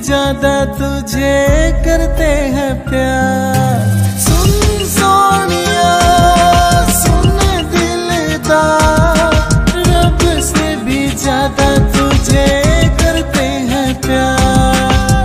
ज्यादा तुझे करते हैं प्यार। सुन सोनिया सुन दिलदार, रब से भी ज्यादा तुझे करते हैं प्यार।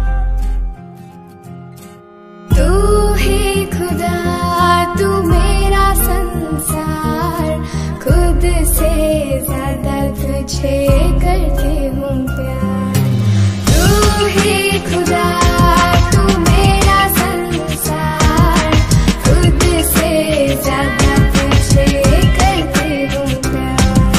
तू ही खुदा तू मेरा संसार, खुद से ज्यादा तुझे करती हूँ प्यार। तू ही खुदा तू मेरा संसार, खुद से ज्यादा तुझे करती हूँ प्यार।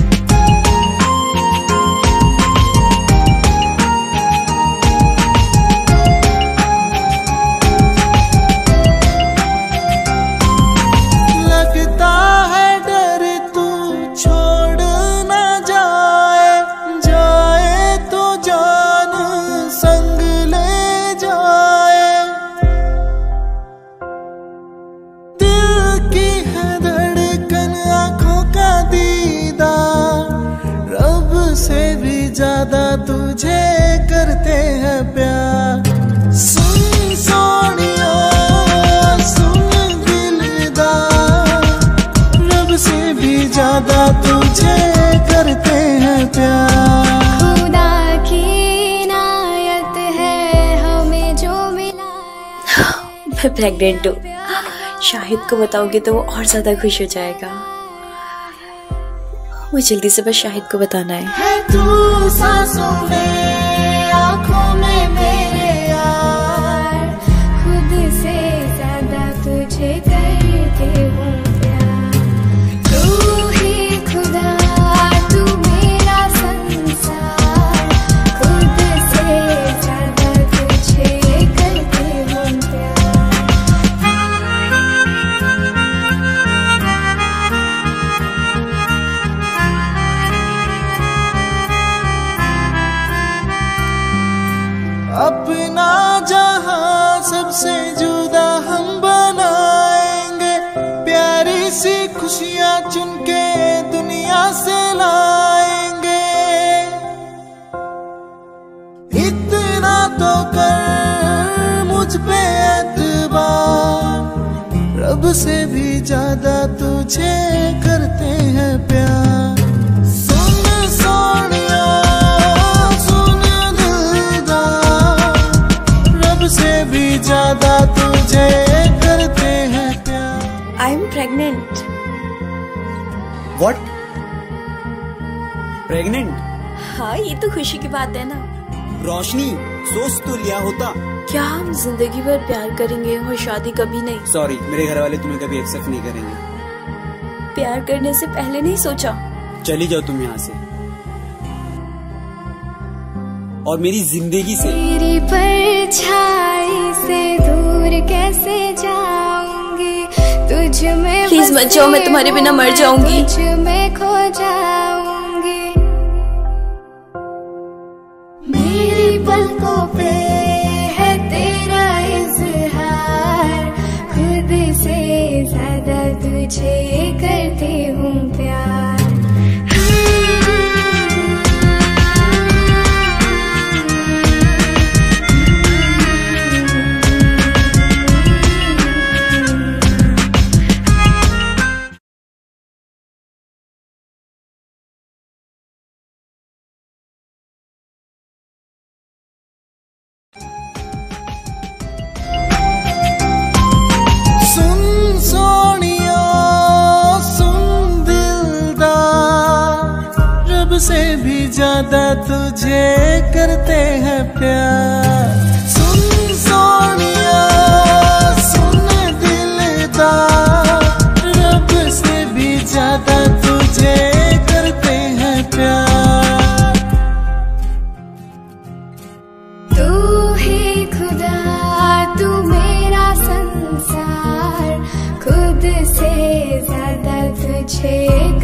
लगता है डर तू छोड़ ना जाए, जाए तो जान संग ले जाए। दिल की है धड़कन आंखों का दीदार, रब से भी ज्यादा तुझे करते हैं प्यार। सुन सोनिया सुन दिलदार, रब से भी ज्यादा तुझे करते हैं प्यार। खुदा की इनायत है हमें जो मिला है। मैं प्रेग्नेंट हूँ, शाहिद को बताऊंगी तो वो और ज्यादा खुश हो जाएगा। मुझे जल्दी से बस शाहिद को बताना है। तू सांसों में आँखों में मेरे यार, खुद से ज्यादा तुझे करती हूँ प्यार। तू ही खुदा तू मेरा संसार, खुद से ज्यादा तुझे करती हूँ प्यार। अपना जहां सबसे जुदा हम बनाएंगे, प्यारी सी खुशियां चुन के दुनिया से लाएंगे। इतना तो कर मुझ पे एतबार, रब से भी ज्यादा तुझे करते हैं प्यार। सुन सोनिया सुन दिलदार, रब से भी ज्यादा तुझे करते हैं प्यार। I am pregnant. What? Pregnant? हाँ, ये तो खुशी की बात है ना। रोशनी, सोच तो लिया होता। क्या हम जिंदगी भर प्यार करेंगे और शादी कभी नहीं? सॉरी, मेरे घर वाले तुम्हें कभी एक्सेप्ट नहीं करेंगे। प्यार करने से पहले नहीं सोचा? चली जाओ तुम यहाँ से और मेरी जिंदगी से। तेरी परछाई से दूर कैसे जाऊंगी, तुझ में प्लीज मत जाओ, मैं तुम्हारे बिना मर जाऊंगी। तुझ में खो जाऊंगी। मेरी पलकों पे है तेरा इज़हार, खुद से ज्यादा तुझे करती हूँ प्यार। सुन सोनिया सुन दिलदार, रब से भी ज्यादा तुझे करते हैं प्यार। सुन सोनिया सुन दिलदार, रब से भी ज्यादा तुझे करते हैं प्यार। तू ही खुदा तू मेरा संसार, खुद से ज्यादा तुझे